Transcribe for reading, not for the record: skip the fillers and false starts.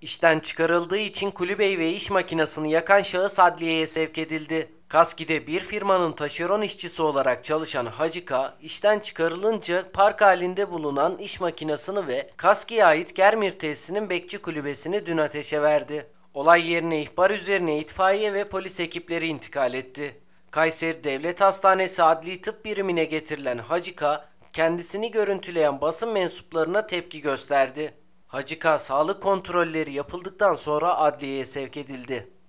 İşten çıkarıldığı için kulübeyi ve iş makinesini yakan şahıs adliyeye sevk edildi. Kaski'de bir firmanın taşeron işçisi olarak çalışan Hacı K, işten çıkarılınca park halinde bulunan iş makinesini ve Kaski'ye ait Germir tesisinin bekçi kulübesini dün ateşe verdi. Olay yerine ihbar üzerine itfaiye ve polis ekipleri intikal etti. Kayseri Devlet Hastanesi Adli Tıp Birimine getirilen Hacı K, kendisini görüntüleyen basın mensuplarına tepki gösterdi. Hacı K sağlık kontrolleri yapıldıktan sonra adliyeye sevk edildi.